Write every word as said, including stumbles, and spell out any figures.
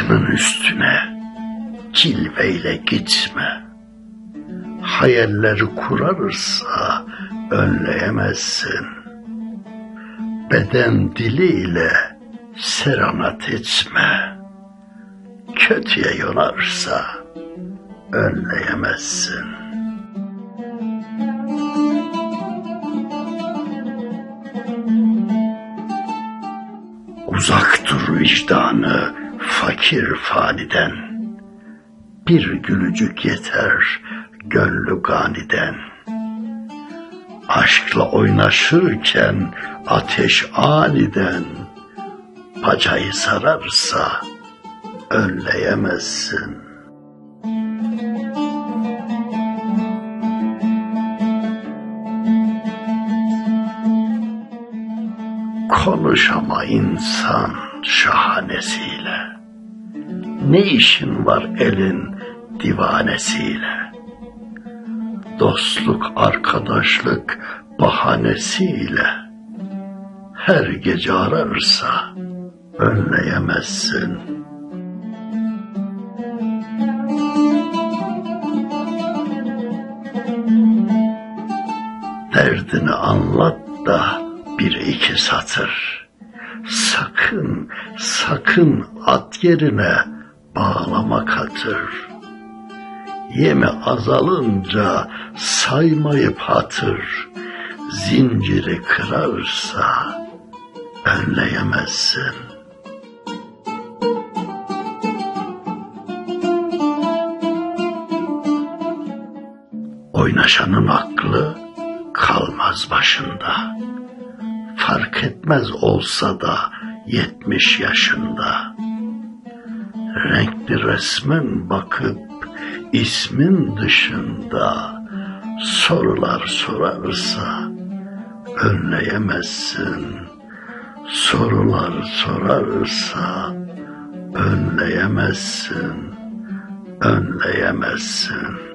Hakkının üstüne cilveyle gitme. Hayalleri kurarsa önleyemezsin. Beden diliyle serenat etme. Kötüye yonarsa önleyemezsin. Uzak dur vicdanı fakir faniden. Bir gülücük yeter gönlü ganiden. Aşkla oynaşırken ateş aniden bacayı sararsa önleyemezsin. Konuş ama insan şahanesiyle. Ne işin var elin divanesiyle? Dostluk, arkadaşlık bahanesiyle her gece ararsa önleyemezsin. Derdini anlat da bir iki satır. Sakın, sakın at yerine bağlama katır. Yeme azalınca saymayıp hatır. Zinciri kırarsa önleyemezsin. Oynaşanın aklı kalmaz başında. Fark etmez olsa da yetmiş yaşında. Renkli resmin bakıp ismin dışında sorular sorarsa önleyemezsin. Sorular sorarsa önleyemezsin. Önleyemezsin.